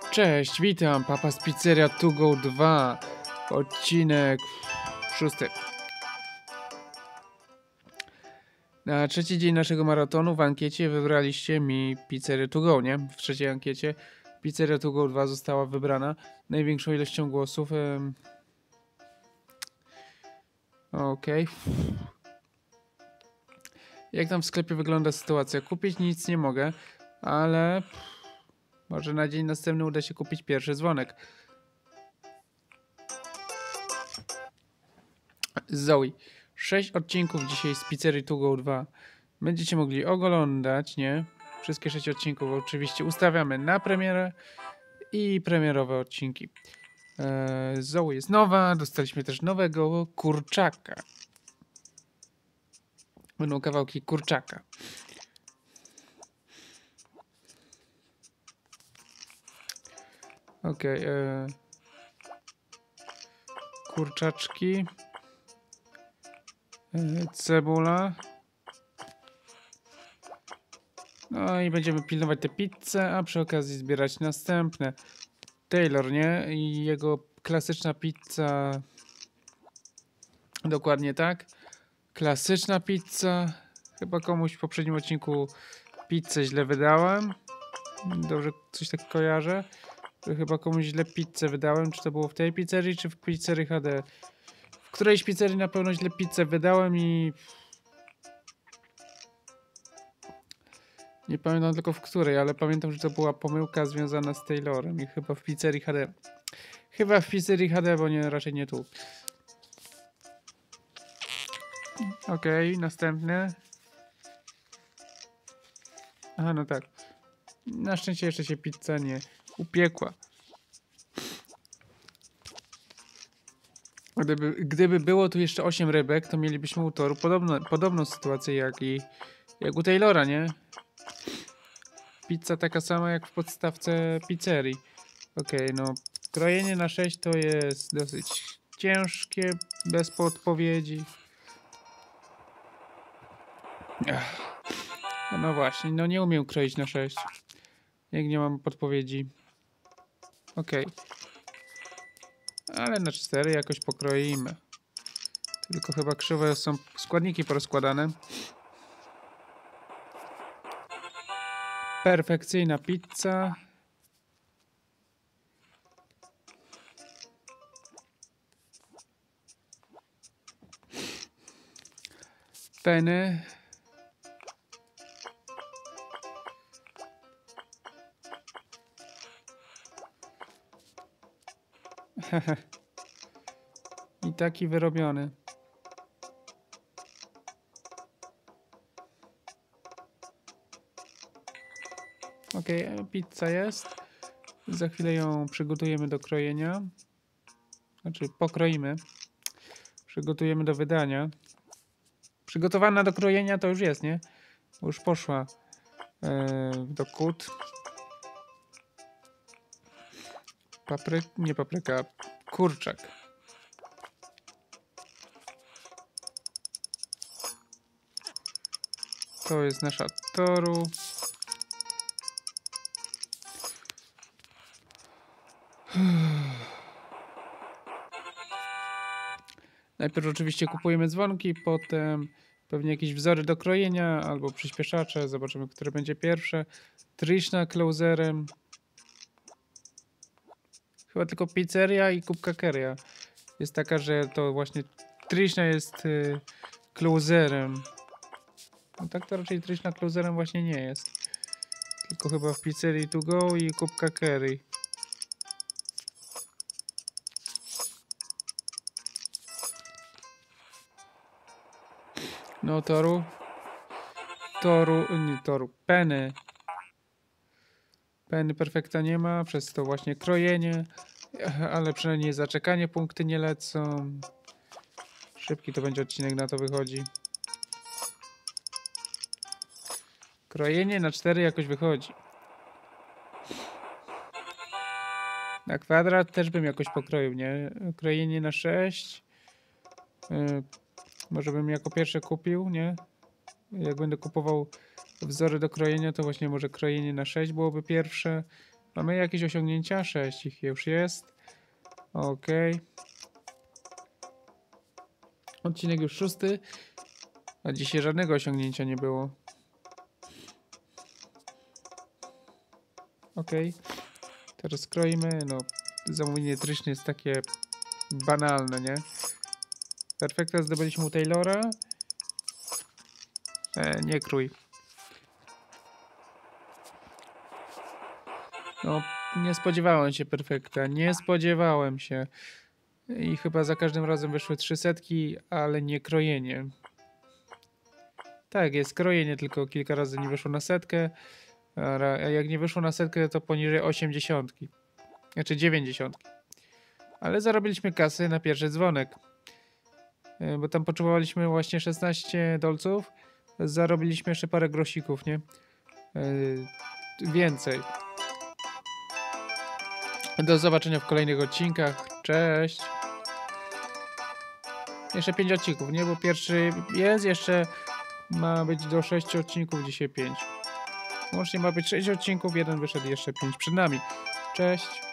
Cześć, witam, Papa z Pizzeria To Go 2, odcinek 6. Na trzeci dzień naszego maratonu w ankiecie wybraliście mi Pizzerię To Go, nie? W trzeciej ankiecie Pizzeria To Go 2 została wybrana największą ilością głosów. Okej. Jak tam w sklepie wygląda sytuacja? Kupić nic nie mogę, ale może na dzień następny uda się kupić pierwszy dzwonek. Zoe. 6 odcinków dzisiaj z Pizzerii To Go 2. Będziecie mogli oglądać, nie? Wszystkie 6 odcinków oczywiście ustawiamy na premierę i premierowe odcinki. Zoe jest nowa, dostaliśmy też nowego kurczaka. Będą kawałki kurczaka. Okej. Kurczaczki. Cebula. No i będziemy pilnować te pizze, a przy okazji zbierać następne. Taylor, nie? I jego klasyczna pizza. Dokładnie tak. Klasyczna pizza. Chyba komuś w poprzednim odcinku pizzę źle wydałem. Dobrze, coś tak kojarzę. Chyba komuś źle pizzę wydałem. Czy to było w tej pizzerii, czy w pizzerii HD? W którejś pizzerii na pewno źle pizzę wydałem i... Nie pamiętam tylko w której, ale pamiętam, że to była pomyłka związana z Taylorem i chyba w pizzerii HD. Chyba w pizzerii HD, bo nie, raczej nie tu. Okej, następny. Aha, no tak. Na szczęście jeszcze się pizza nie upiekła. Gdyby było tu jeszcze 8 rybek, to mielibyśmy u toru podobną sytuację jak u Taylora, nie? Pizza taka sama jak w podstawce pizzerii. Okej, no krojenie na 6 to jest dosyć ciężkie, bez podpowiedzi. No właśnie, no nie umiem kroić na 6. Jak nie mam podpowiedzi. Okej. Ale na 4 jakoś pokroimy. Tylko chyba krzywo są składniki porozkładane. Perfekcyjna pizza. Peny. I taki wyrobiony. Okej, pizza jest. Za chwilę ją przygotujemy do krojenia. Znaczy pokroimy. Przygotujemy do wydania. Przygotowana do krojenia to już jest, nie? Już poszła do kut. Nie papryka, kurczak. To jest nasza toru. Najpierw oczywiście kupujemy dzwonki, potem pewnie jakieś wzory do krojenia albo przyspieszacze. Zobaczymy, które będzie pierwsze. Trishna closerem. Chyba tylko pizzeria i kubka keria. Jest taka, że to właśnie Trishna jest closerem. No tak to raczej Trishna closerem właśnie nie jest. Tylko chyba w pizzerii To Go i kubka kery. No toru. Peny. Peny perfekta nie ma, przez to właśnie krojenie. Ale przynajmniej za czekanie punkty nie lecą. Szybki to będzie odcinek, na to wychodzi. Krojenie na 4 jakoś wychodzi. Na kwadrat też bym jakoś pokroił, nie? Krojenie na 6. Może bym jako pierwsze kupił, nie? Jak będę kupował wzory do krojenia, to właśnie może krojenie na 6 byłoby pierwsze. Mamy jakieś osiągnięcia? 6 ich już jest. Okej. Odcinek już 6. A dzisiaj żadnego osiągnięcia nie było. Okej. Teraz kroimy. No, zamówienie tryczne jest takie banalne, nie? Perfekta, zdobyliśmy u Taylora. Nie krój. No, nie spodziewałem się perfekta. Nie spodziewałem się. I chyba za każdym razem wyszły 300, ale nie krojenie. Tak, jest krojenie, tylko kilka razy nie wyszło na setkę. A jak nie wyszło na setkę, to poniżej 80. Znaczy 90. Ale zarobiliśmy kasy na pierwszy dzwonek. Bo tam potrzebowaliśmy właśnie 16 dolców. Zarobiliśmy jeszcze parę grosików, nie? Więcej. Do zobaczenia w kolejnych odcinkach. Cześć! Jeszcze 5 odcinków, nie? Bo pierwszy jest, jeszcze ma być do 6 odcinków, dzisiaj 5. Łącznie ma być 6 odcinków, jeden wyszedł, jeszcze 5 przed nami. Cześć!